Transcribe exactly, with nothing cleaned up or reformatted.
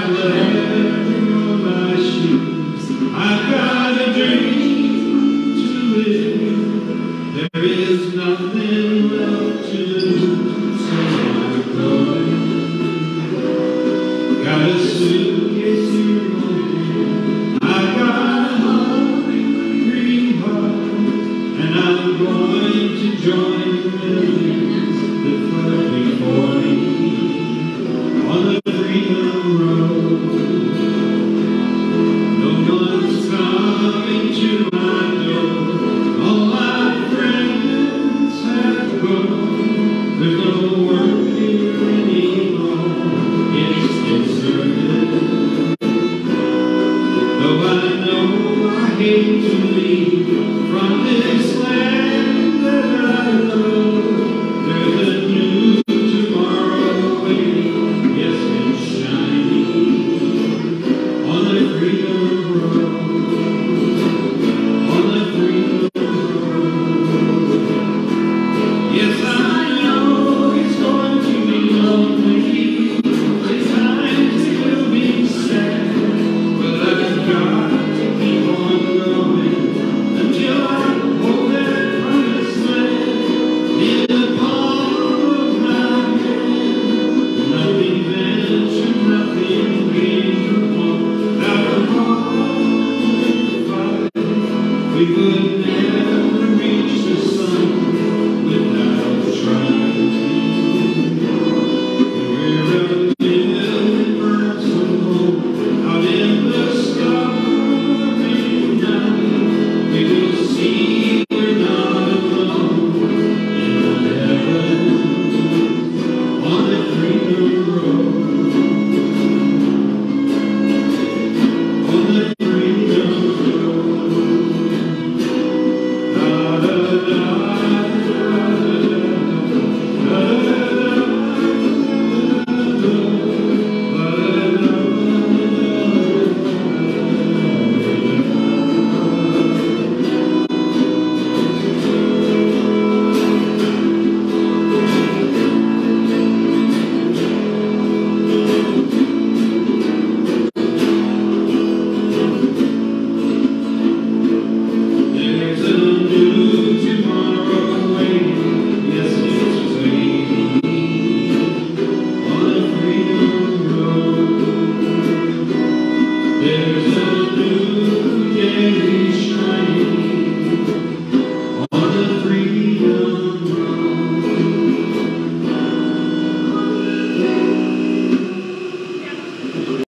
leather on my shoes. I've got a dream to live. There is nothing left to lose, so I'm going. Got a suitcase here on. I've got a hungry heart, and I'm going to join the millions that float before me on the freedom road. No one's coming to my door. All my friends have gone. There's no work here anymore. It's deserted. Though I know I hate to leave from this land that I love, there's a new tomorrow waiting. Yes, it's shining on the freedom road, on the freedom road. Yes, I know it's going to be lonely. At times it will be sad, but I've got to keep on going until I hold that promised land in the palm of my hand. Nothing ventured, nothing gained, without a heart to fight. We would never reach the sun without trying. We're a million miles from home, out in the starry night. We will see we're not alone in heaven on the freedom road, on the freedom road. Da da da da da da. There's a new tomorrow waiting. Yes, it's waiting on the freedom road. There's a new day shining on the freedom road.